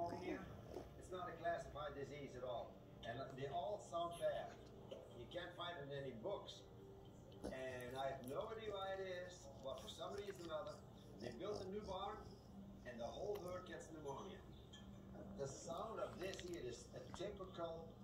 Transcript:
pneumonia. It's not a classified disease at all. And they all sound bad. You can't find it in any books. And I have no idea why it is, but for some reason or other, they built a new barn and the whole herd gets pneumonia. The sound of this here is a typical